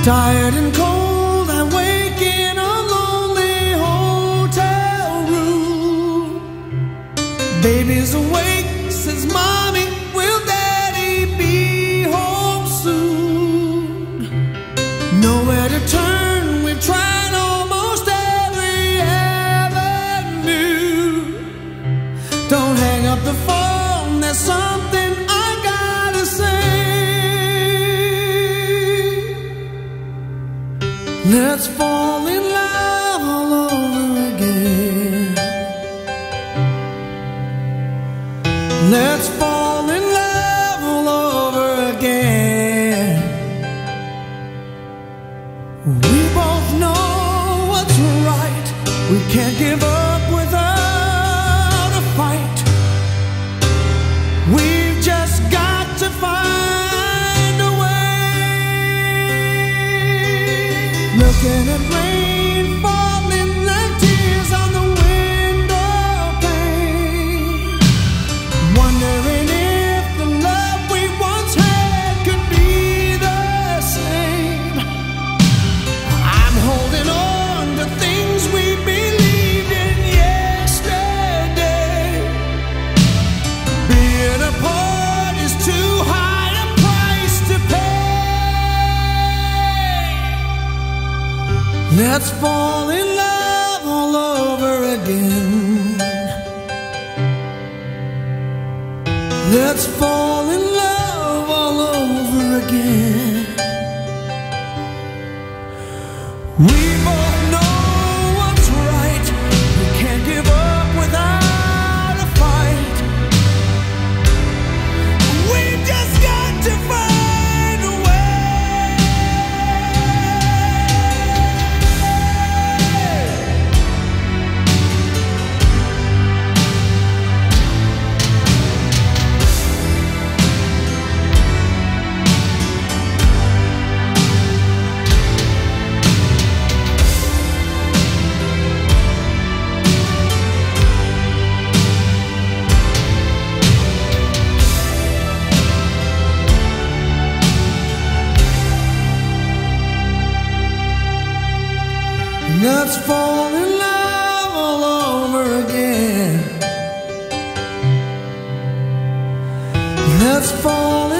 Tired and cold, I wake in a lonely hotel room. Baby's awake, says Mommy, will Daddy be home soon? Nowhere to turn, we've tried almost every avenue. Don't hang up the phone, there's something I gotta say. Let's fall in love all over again. Let's fall in love all over again. We both know what's right. We can't give up without a fight. We've just got to find a way. Looking at rain falling like tears on the window pane, wondering if the love we once had could be the same. I'm holding on to things we believed in yesterday. Being apart is too high a price to pay. Let's fall in love all over again. Let's fall in love all over again. We both know what's right. We can't give up without a fight. We've just got to find a way. Let's fall in love all over again. Let's fall